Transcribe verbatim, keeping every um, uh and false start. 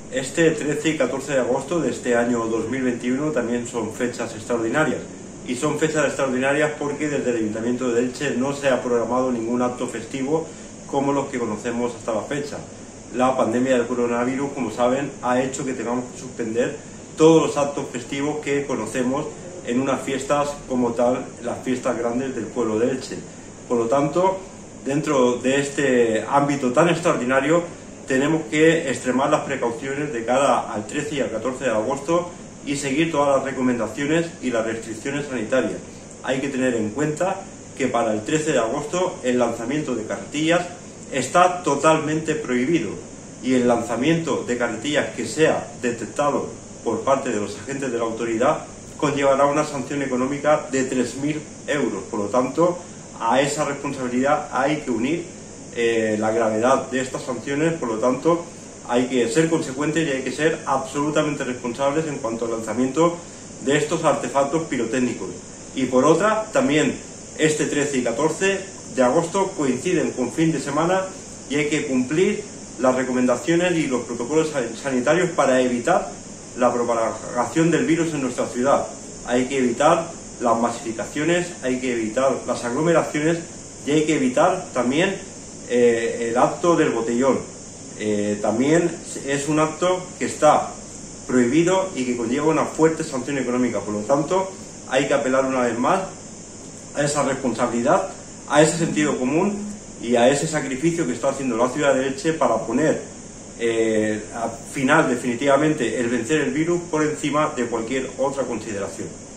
Este trece y catorce de agosto de este año dos mil veintiuno también son fechas extraordinarias. Y son fechas extraordinarias porque desde el Ayuntamiento de Elche no se ha programado ningún acto festivo como los que conocemos hasta la fecha. La pandemia del coronavirus, como saben, ha hecho que tengamos que suspender todos los actos festivos que conocemos en unas fiestas como tal, las fiestas grandes del pueblo de Elche. Por lo tanto, dentro de este ámbito tan extraordinario, tenemos que extremar las precauciones de cara al trece y al catorce de agosto y seguir todas las recomendaciones y las restricciones sanitarias. Hay que tener en cuenta que para el trece de agosto el lanzamiento de carretillas está totalmente prohibido y el lanzamiento de carretillas que sea detectado por parte de los agentes de la autoridad conllevará una sanción económica de tres mil euros. Por lo tanto, a esa responsabilidad hay que unir eh, la gravedad de estas sanciones. Por lo tanto, hay que ser consecuentes y hay que ser absolutamente responsables en cuanto al lanzamiento de estos artefactos pirotécnicos. Y por otra, también este trece y catorce de agosto coinciden con fin de semana y hay que cumplir las recomendaciones y los protocolos sanitarios para evitar la propagación del virus en nuestra ciudad. Hay que evitar las masificaciones, hay que evitar las aglomeraciones y hay que evitar también eh, el acto del botellón. Eh, también es un acto que está prohibido y que conlleva una fuerte sanción económica. Por lo tanto, hay que apelar una vez más a esa responsabilidad, a ese sentido común y a ese sacrificio que está haciendo la ciudad de Elche para poner eh, al final definitivamente el vencer el virus por encima de cualquier otra consideración.